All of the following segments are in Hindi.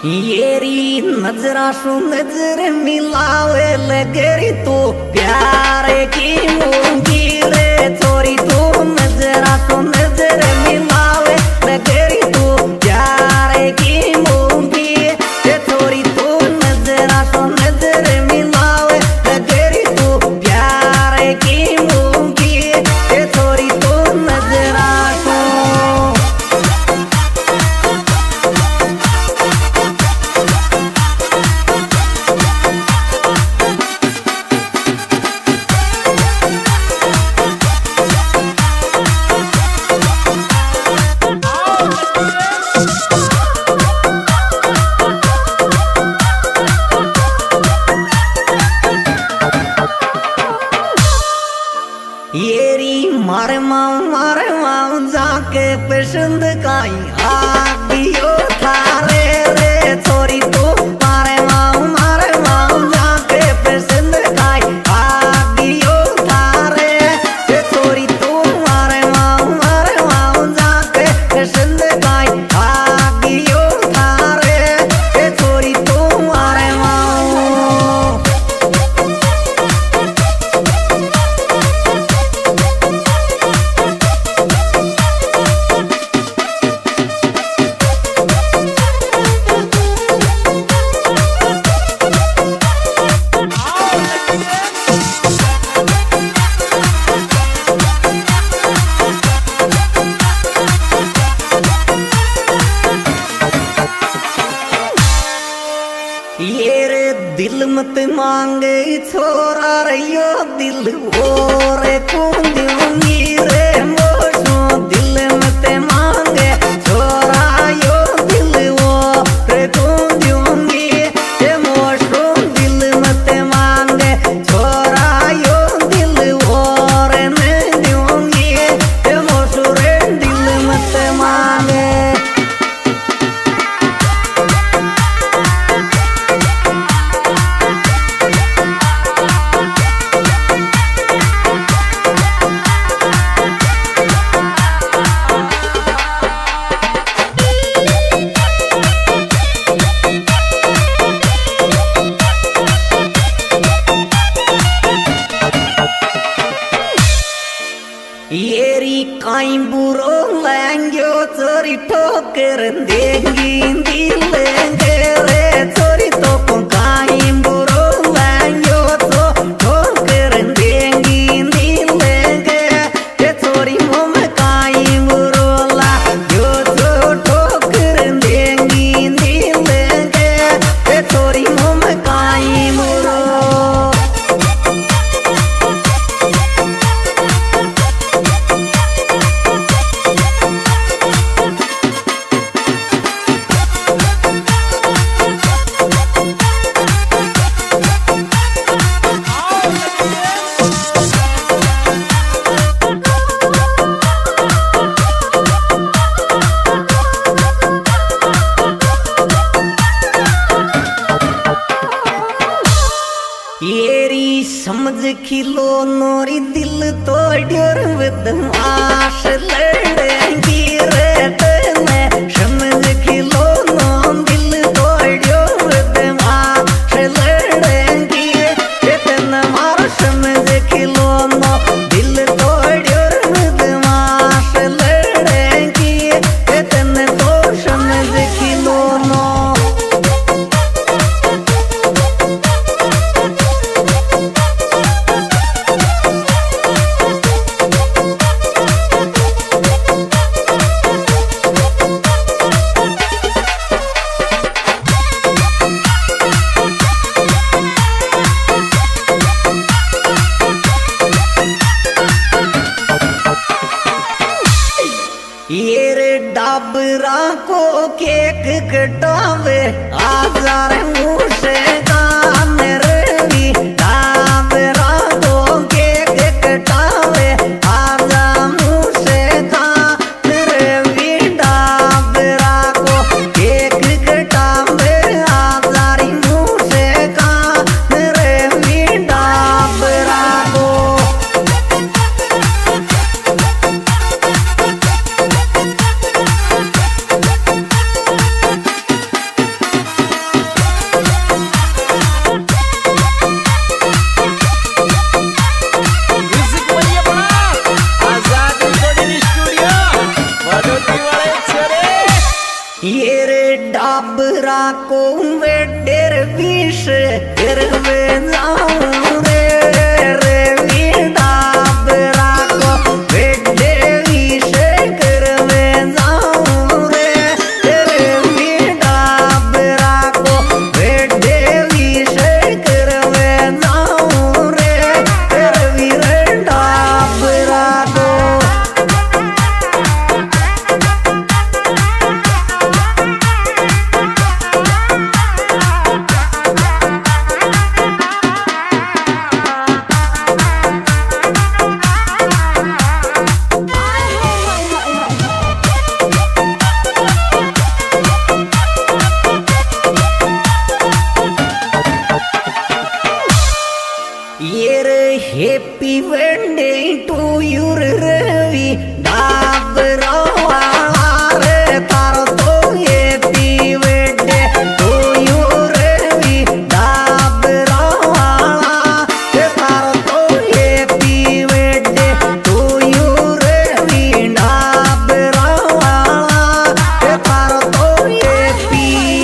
येरी नजरा सु नजर मिलावे लगरी तो प्यार की मूंगी रे छोरी तो नजरा सु नजर मिलावे लगरी तो प्यार की मूंगी रे छोरी तो नजरा सु नजर मिलावे लगरी तो प्यार की मूंगी रे छोरी तो नजरा सु येरी मारे माऊ जाके पसंद काई आदियो थारे रे छोरी तो मारे माऊ जाके पसंद काई आदियो थारे रे छोरी तो मारे माऊ जाके पसंद काई आदियो थारे रे छोरी तो मारे माऊ ये रे दिल मत मांगे छोरा रे यो दिल और कौन दूंगी रे मोशो दिल मत मांगे छोरा यो दिल और कौन दूंगी रे मोशो दिल मत मांगे छोरा यो दिल और नहीं दूंगी रे मोशो रे दिल मत मांगे येरी काई बुरो लेंगे चोरी ठोकर देंगी दिलेंगे रे चोरी तो काई बुरो लेंगे तो ठोकर देंगी दिलेंगे ये चोरी मुम काई बुरो ला जो तो ठोकर देंगी दिलेंगे ये चोरी मुम काई बुरो येरी समझ खिलो नोरी दिल तो डर बदमाश लड़ेंगी रे तने समझ खिलो नो दिल तो डर बदमाश लड़ेंगी रे तने मार समझ खिलो नो दिल तो डर बदमाश लड़ेंगी रे तने तो समझ खिलो नो ये रे डाबरा को केक कटावे आजार मुँह से कान रवि डाबरा को केक कटावे आजार मुँह से कान रवि डाबरा को केक कटावे आजार मुँह से कान रवि डाबरा को डाबरा को वेडेर विष करवे जाऊं रे रे वी डाबरा को वेडेर विष करवे जाऊं रे रे वी डाबरा को वेडेर विष करवे जाऊं रे रे वी डाबरा को। Happy birthday to you Ravi Dabra re taro to happy birthday to you Ravi Dabra re taro to happy birthday to you Ravi Dabra re taro to happy।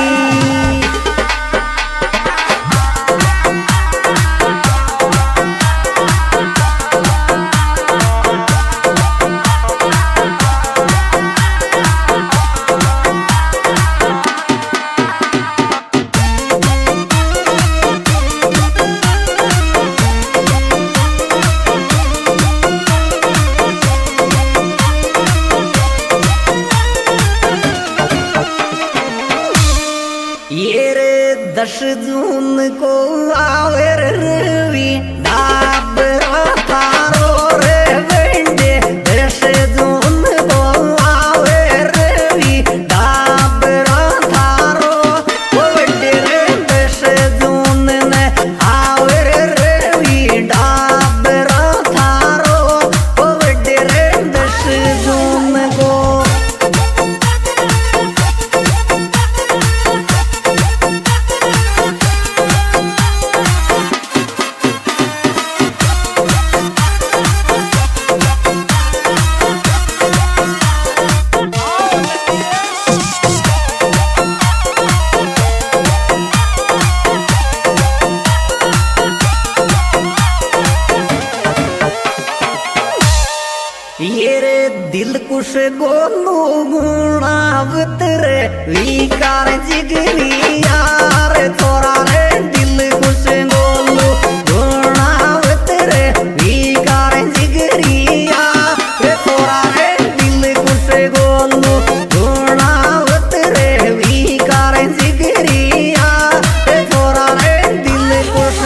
ये रे 10 जून को आवे रवि डाबरा थारो रे वेंडे 10 जून को आवे रवि डाबरा थारो वो वेंडे रे 10 जून ने आवे रवि डाबरा थारो वो वेंडे रे 10 जून को। ये रे दिल कुश गोलू गुणावत रे विकार जिगरी यार थोड़ा रे दिल कुश गोलू गुणावत रे विकार जिगरी यार थोड़ा रे दिल कुश गोलू गुणावत रे विकार जिगरी यार थोड़ा रे दिल कुश।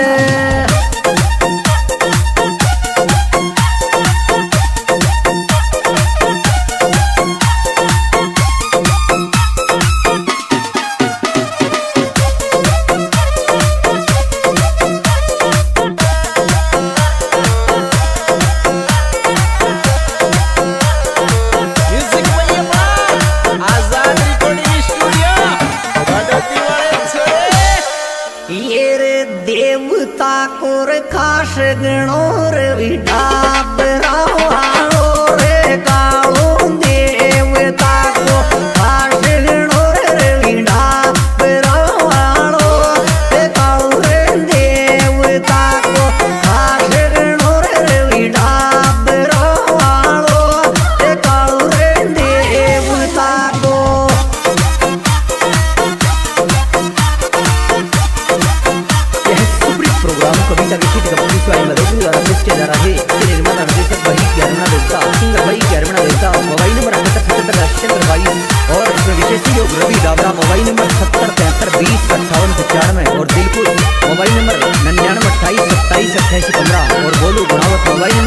देवता कोर खास गणोर डाबरा रे कालो देवता को खास गणोर डाबरा रे कालो रे देवता को खास गणोर डाबरा रे कालो रे देवता को। प्रोग्राम कविता लिखित कंपनी स्वयं मदद द्वारा लिस्ट जा रहा है। निर्माता निर्देशक भाई ग्यारहना देवता सिंगर भाई ग्यारहना देवता मोबाइल नंबर 7877 और इसमें विशेष योग रवि डाबरा मोबाइल नंबर 7073205895 और दिलपुर मोबाइल नंबर 9928272815 और बोलू गुणावत मोबाइल